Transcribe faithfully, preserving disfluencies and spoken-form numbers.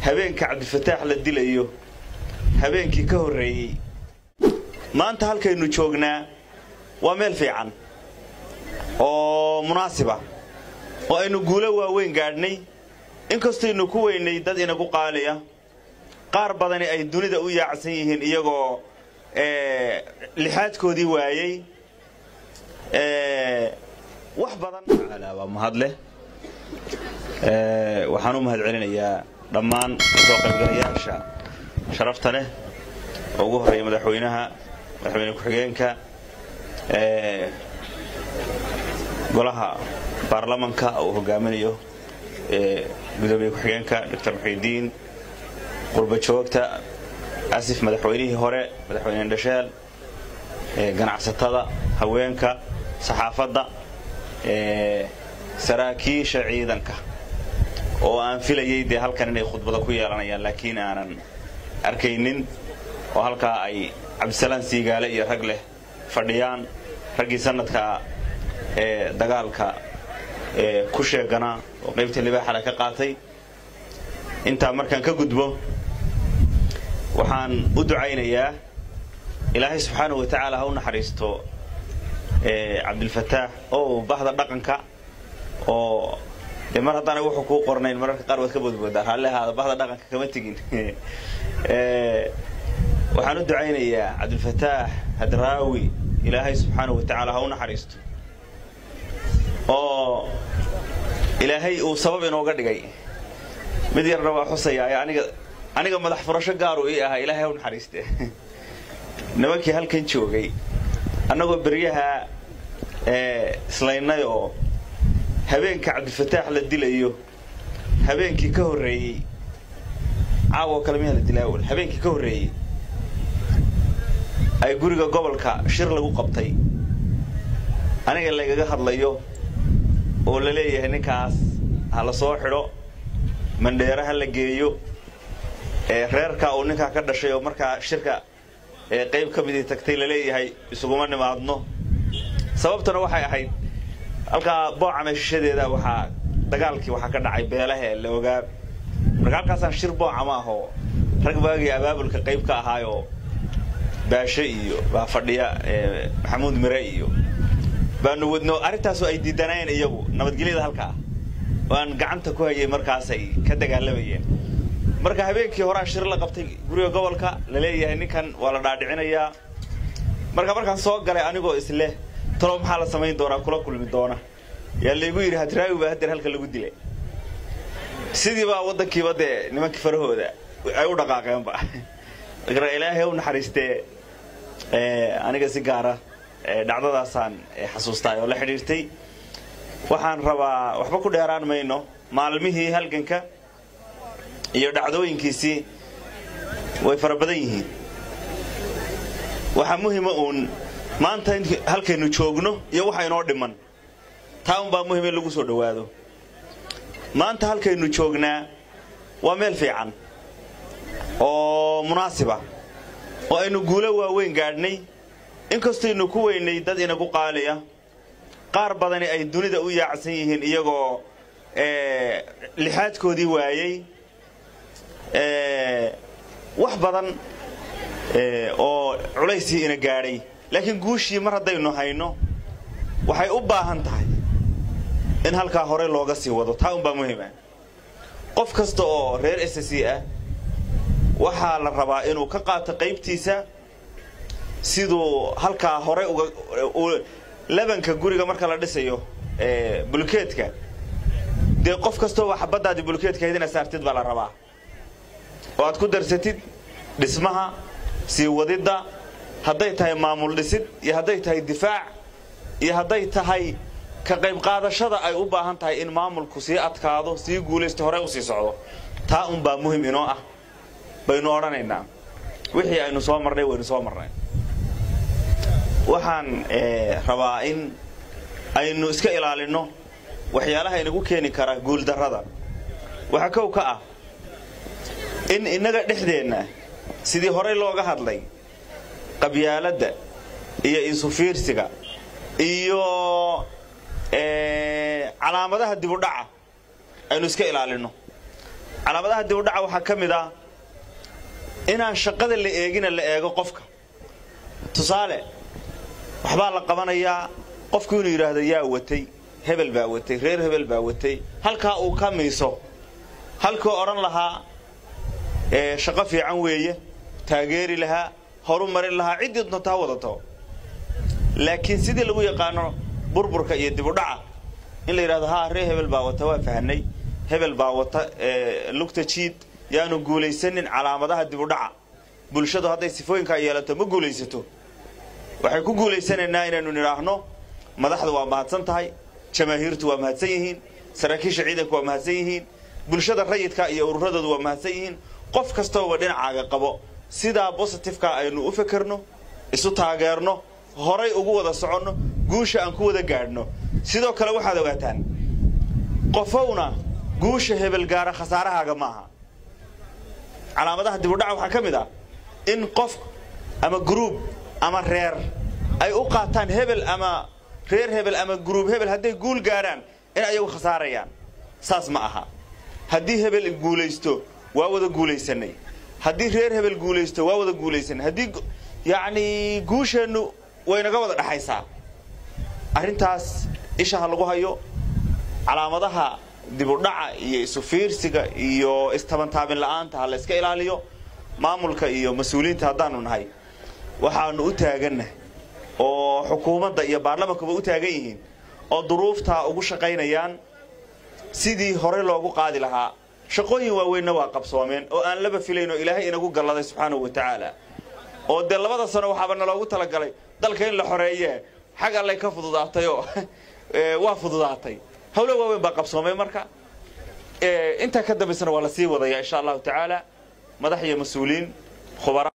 habeenka Cabdilfataax la dilayo habeenkii ka horeeyay maanta halkaynu joognaa waa meel fiican oo munaasiba oo aynu guulo waaweyn gaadhnay inkastoo aynu ku weynay dad inagu qaaliya qaar badan ay dunida u yaacsan yihiin iyagoo ee lixaadkoodii waayay ee wax badan alaaba mahadle ee waxaan u mahadcelinayaa dhammaan soo qaybgalayaasha sharafta leh oo ugu horeeyay madaxweynaha madaxweyne ku-xigeenka ee golaha baarlamaanka oo hogaaminayo ee gudoomiye ku-xigeenka Doctor Muxiidiin qurba joogta asif madaxweynihii hore madaxweyne Dhashaal ee ganacsatada haweenka saxaafadda ee saraakiisha ciidanka oo aan filayay de halkan inay khudbada ku yeelanayaan laakiin aanan arkaynin oo halka ay Cabdisalaan Siigaale iyo rag leh fadhiyaan ragii sanadka ee dagaalka ee ku sheegana oo qaybta libaaxa ka qaatay inta markaan ka gudbo waxaan u ducaynayaa Ilaahay subhanahu wa ta'ala ha u naxariisto ee Cabdilfataax oo bahda dhaqanka oo mar haddana wuxuu ku qornayn mararka qaar wad ka badbaadaa halaha bahda dhaqanka kama tagin ee waxaan u ducaynayaa Cabdilfataax Hadraawi Ilaahay subhanahu wa ta'ala ha u naxariisto oo Ilaahay uu sabab inooga dhigay mid yar raba xusaya aniga aniga madax furasho gaar u ah Ilaahay u naxariistay nimankii halkan joogay anagoo bariyaha ee islaynay oo habeenka Cabdilfataax la dilayo habeenkii ka horeeyay caawa kalmiyada la dilay wal habeenkii ka horeeyay ay guriga gobolka shir lagu qabtay aniga lagaga hadlayo oo la leeyahay ninkaas hala soo xidho mandheeraha la geeyo ee reerka oo ninka ka dhashay oo marka shirka ee qayb ka mid ah tagtay la leeyahay isuguma nimaadno sababtuna waxay ahayd halka booca meeshadeeda waxa dagaalkii waxa ka dhacay beelaha la ogaa marka halkaas shir booca ma aho rag baagi abaabulka qayb ka ahaayo baashay iyo ba fadhiya ee Maxamuud Mire iyo baanu wadno arintaas oo ay diidanayeen iyagu nabadgelyada halka waan gacanta ku hayay markaas ay ka dagaalamayeen marka habeenkii hore shir la qabtay guriga gobolka la leeyahay ninkan waa la dhaadhicinayaa marka markaan soo galay anigoo isle talo maxaa la sameyn doonaa kula kulmi doona yaa leeyahay yiri Hadraawi baa hadda halka lagu dilay sidii baa wadankii wade nimankii farahooda ay u dhaqaaqeen ba marka Ilaahay u naxariistay ee aniga si gaar ah dhacdadaasaan xasuustay oo la xiriirtay waxaan rabaa waxba ku dheeraan mayno maalmihii halganka iyo dhacdooyinkiisii way fara badan yihiin waxa muhiim ah oo maanta halkaynu joogno iyo waxa inoo dhiman taan baa muhiim in lagu soo dhawaado maanta halkaynu joognaa waa meel fiican oo munaasiba oo aynu guulo waaweyn gaadhnay inkastoo aynu ku weynay dad inagu qaaliya qaar badan ay dunida u yaacsan yihiin iyagoo ee lixaadkoodii waayay ee wax badan ee oo culaysi ina gaadhay laakiin guushii mar hadaynu hayno waxay u baahan tahay in halka hore looga sii wado taa un baa muhiim ah qof kasta oo reer S C ah waxa la rabaa inuu ka qaato qaybtiisa sidoo halka hore uga labanka guriga marka la dhisayo ee bulkeedka de qof kasta waxa badaadi bulkeedka idina saartid baa la rabaa oo aad ku darsatid dhismaha si wadida haday tahay maamul dhisid iyo haday tahay difaac iyo haday tahay ka qayb qaadashada ay u baahan tahay in maamulku si adkaado si guuleysto hore u sii socdo taa un baa muhiim inoo ah baynu oranaynaa wixii aynu soo marnay waynu soo marnay waxaan ee rabaa in aynu iska ilaalino waxyaalaha inagu keeni kara guul darrada waxa koow ka ah in inaga dhexdeena sidii hore looga hadlay qabyaalada iyo isu fiirsiga iyo ee calaamadaha dib u dhaca aynu iska ilaalino calaamadaha dib u dhaca waxa kamid ah inaan shaqada la eegina la eego qofka tusaale waxba la qabanayaa qofku inuu yiraahdo yaa watay hebel baa watay reer hebel baa watay halka uu ka miiso halka oran lahaa ee shaqo fiican weeye taageeri lahaa horumarin lahaa cididna taa wadato laakiin sidii lagu yaqaano burburka iyo dib u dhaca in la yiraahdo ha reer hebel baa wata waa fahanay hebel baa wata ee lugta jiid yaanu guulaysanin calaamadaha dib u dhaca bulshadu haday sifooyinka yeelato ma guulaysato waxay ku guulaysanayna inaynu niraahno madaxdu waa mahadsan tahay jamaahiirtu waa mahadsan yihiin saraakiisha ciidanku waa mahadsan yihiin bulshada rayidka iyo ururadoodu waa mahadsan yihiin qof kasta oo dhinacaaga qabo sida positive-ka aynu u fikirno isu taageerno horay ugu wada soconno guusha aan ku wada gaadhno sidoo kale waxaad ogaataan qofowna guusha hebel gaara khasaarahaaga maaha calaamadaha dib u dhaca waxa kamid ah in qof ama group ama reer ay u qaataan hebel ama reer hebel ama group hebel haday guul gaaraan in ayagu khasaarayaan saas ma aha hadii hebel guulaysto waa wada guulaysanay hadii reer hebel guulaysto waa wada guulaysanay hadii yaani guushanu waynaga wada dhaxaysaa arintaas isha lagu hayo calaamadaha dib u dhaca iyo isu fiirsiga iyo istabantaabin la'aanta la iska ilaaliyo maamulka iyo mas'uuliyiinta haddaanu nahay waxaanu u taaganahay oo xukuumadda iyo baarlamaanka u taagan yihiin oo duruufta ugu shaqaynayaan sidii hore loogu qaadi lahaa shaqooyin waaweyn waa qabsoomeen oo aan laba filayno ilaahay inagu galaday subxaanahu wa ta'ala oo de labada sano waxaaba loogu tala galay dalka in la xoreeyo xaq alle ka fududaatay oo waa fududaatay hawlo waaweyn baa qabsoomay marka ee inta ka dambeysana waa la sii wadaya insha Allah ta'ala madax iyo mas'uuliin khubara